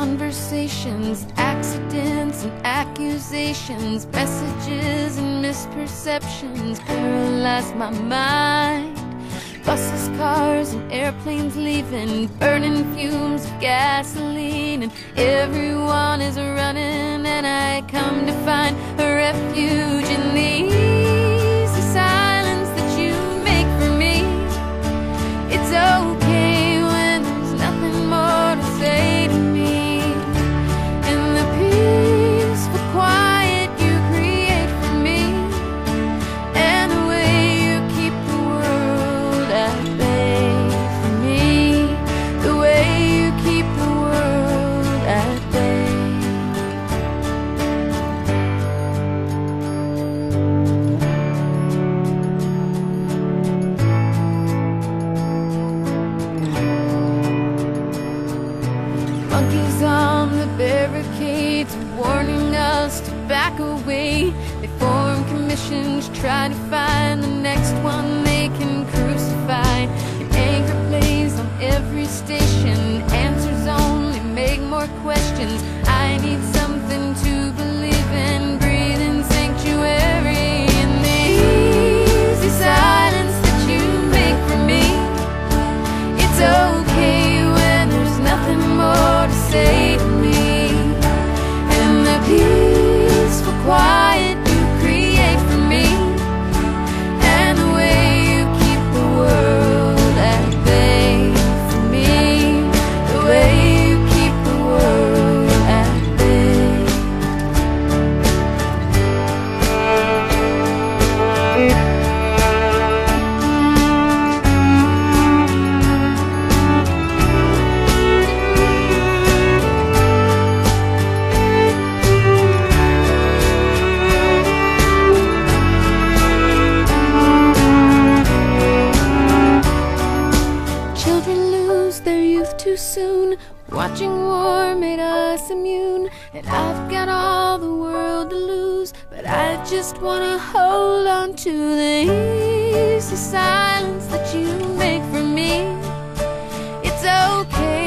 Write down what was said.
conversations, accidents and accusations, messages and misperceptions paralyze my mind. Buses, cars and airplanes leaving, burning fumes of gasoline, and everyone is running, and I come to find a refuge in the easy silence that you make for me. It's okay when there's nothing more to say to me, and the peaceful quiet you create for me, and the way you keep the world at bay for me, the way you keep the world at bay. Monkeys on the barricades warning us to back away. They form commissions, try to find the next one they can crucify. An anchor plays on every station, answers only make more questions. I need something to believe in, breathe in sanctuary in the easy silence that you make for me. It's okay when there's nothing more to say to me, and the peaceful quiet you create for me, and the way you keep the world at bay for me, the way you keep the world at bay. Children lose their youth too soon. Watching war made us immune, and I've got all the world to lose, but I just wanna hold on to the easy silence that you make for me. It's okay